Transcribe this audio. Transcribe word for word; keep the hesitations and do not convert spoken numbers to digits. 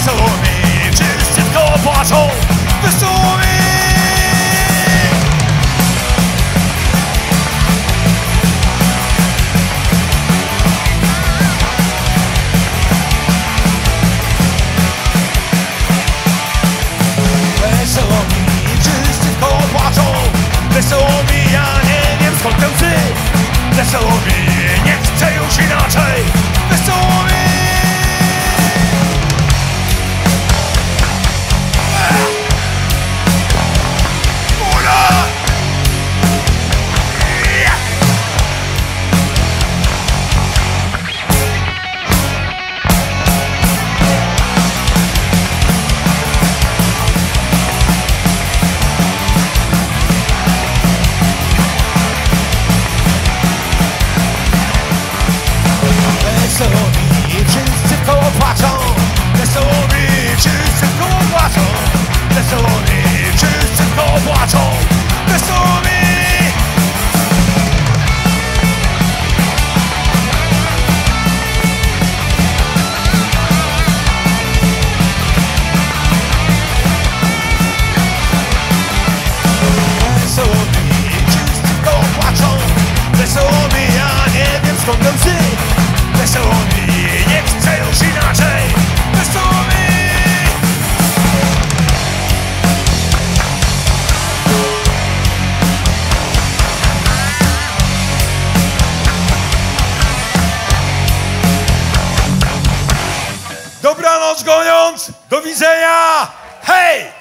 Wesoło mi, wszyscy wkoło płaczą. Wesoło mi. Wesoło mi, wszyscy wkoło płaczą. Wesoło mi, ja nie wiem skąd te łzy. Wesoło mi, nie chcę już inaczej. Wesoło mi. Wesoło mi, wszyscy wkoło płaczą. Wesoło mi, wszyscy wkoło płaczą. Wesoło mi, wszyscy wkoło płaczą. Wesoło mi. Wesoło mi, wszyscy wkoło płaczą. Wesoło mi, ja nie wiem skąd te łzy. Wesoło mi, nie chcę już inaczej. Wesoło mi. Dobranoc, Goniądz! Do widzenia! Hej!